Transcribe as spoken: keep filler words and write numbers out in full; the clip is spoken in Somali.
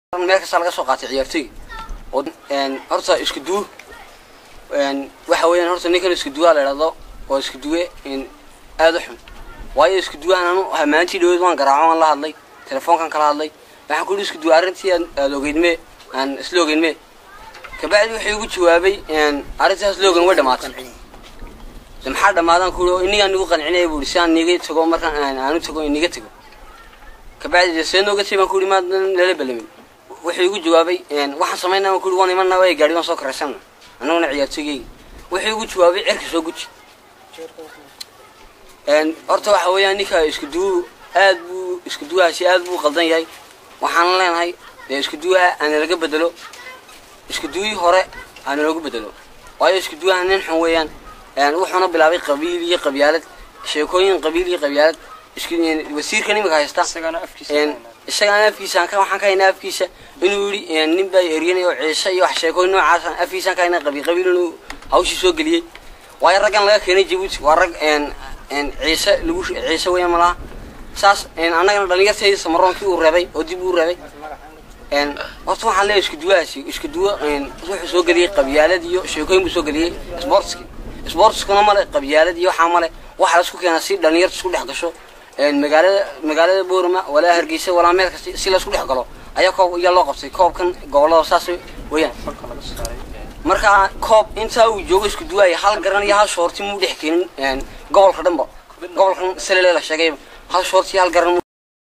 meel kasta laga soo qaatay ciyaartoy oo een horta isku duu een waxa weeyaan horta ninkan isku duu la yiraahdo oo isku duwe in aad u xun waayo isku duwaan anu hamaantii dhoweed waan garaaco aan la hadlay telefoonkan kala hadlay waxaan ku isku duu arintii aad ogeydme aan isla ogeydme kabacdi wuxuu igu jawaabay een arintaas loogan way dhamaatay maxaa dhamaadan ku iniga nigu qancinay buu si aan niga tago markaan aan aanu tago iniga tago kabacdi seen oga tiiman ku dhimaad la balamin wuxuu igu jawaabay een waxaan sameeynaa ku waan imanaa way gaarigan soo karaysan anaguna ciyaartoygay wuxuu igu jawaabay cirka soo guji een horta waxa weeyaan ninka isku duu aad buu isku duwaasi aad buu qaldan yahay waxaan leenahay isku duwa aan laga bedelo isku duwi hore aan lagu bedelo waayo isku duwa nin xun weeyaan een wuxuuna bilaabay qabiil iyo qabyaalad sheekooyin qabiil iyo qabyaalad isku wasiirka nimka haysta isagana afkiisa een isagana afkiisa ka waxaan ka haynaa afkiisa inuu yiri een nin bay eriyay oo ciisha iyo wax sheekooyin noocaas ah afkiisa ka haynaa qabiil qabiil inuu hawshi soo galiyay way ragan laga keenay Djibouti waa rag een een ciisha lagu ciisha weeyaan malaha saas een anagana dhalinyartayda samaroonki uu reebay oo dib uu reebay een horta waxaan leeyahay isku duwaasi isku duwa een wuxuu soo galiyay qabyaalad iyo sheekooyin buu soo galiyay sportski sportskuna male qabyaalad iyo waxa male waxa la isku keenay si dhalinyarta isku dhex gasho een magaalada magaalada Boorama wala Hargeysa wala meel kasta si la isku dhex galo ayaa koob iyo loo qabtay koobkan gobolada saas weeyaan marka koob inta uu joogo isku duwaay hal garan iyo hal shorti muu dhex keenin een gobolka dhanba gobolkan Seleele la sheegay hal shorti hal garan